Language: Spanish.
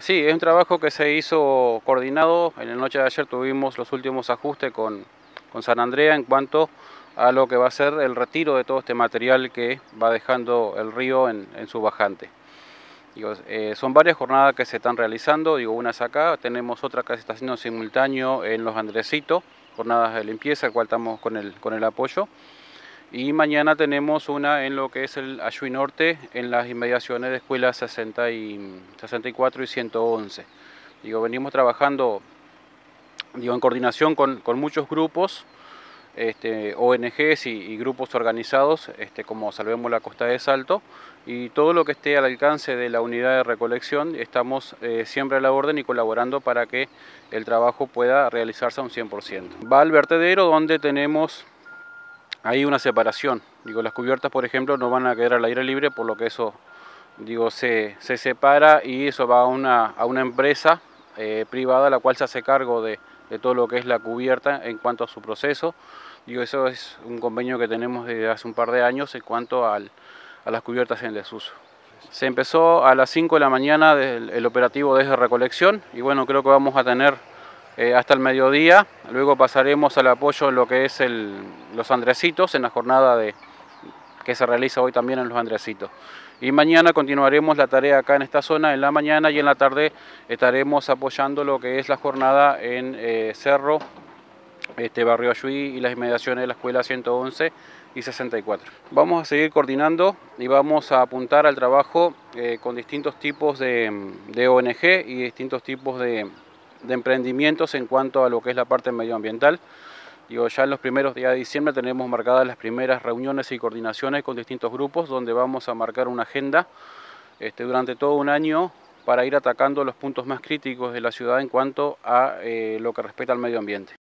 Sí, es un trabajo que se hizo coordinado. En la noche de ayer tuvimos los últimos ajustes con San Andrea en cuanto a lo que va a ser el retiro de todo este material que va dejando el río en su bajante. Digo, son varias jornadas que se están realizando, digo, unas acá, tenemos otra que se está haciendo simultáneo en Los Andresitos, jornadas de limpieza, al cual estamos con el apoyo. Y mañana tenemos una en lo que es el Ayuy Norte, en las inmediaciones de escuelas 64 y 111. Digo, venimos trabajando en coordinación con muchos grupos, ONGs y grupos organizados, como Salvemos la Costa de Salto, y todo lo que esté al alcance de la unidad de recolección, estamos siempre a la orden y colaborando para que el trabajo pueda realizarse a un 100%. Va al vertedero donde tenemos hay una separación. Digo, las cubiertas, por ejemplo, no van a quedar al aire libre, por lo que eso, se separa y eso va a una empresa privada, la cual se hace cargo de todo lo que es la cubierta en cuanto a su proceso. Digo, eso es un convenio que tenemos desde hace un par de años en cuanto a las cubiertas en desuso. Se empezó a las 5 de la mañana el operativo desde recolección y bueno, creo que vamos a tener hasta el mediodía. Luego pasaremos al apoyo en lo que es los Andresitos, en la jornada que se realiza hoy también en los Andresitos. Y mañana continuaremos la tarea acá en esta zona, en la mañana, y en la tarde estaremos apoyando lo que es la jornada en Cerro, Barrio Ayuí y las inmediaciones de la escuela 111 y 64. Vamos a seguir coordinando y vamos a apuntar al trabajo con distintos tipos de ONG y distintos tipos de emprendimientos en cuanto a lo que es la parte medioambiental. Digo, ya en los primeros días de diciembre tenemos marcadas las primeras reuniones y coordinaciones con distintos grupos donde vamos a marcar una agenda durante todo un año para ir atacando los puntos más críticos de la ciudad en cuanto a lo que respecta al medio ambiente.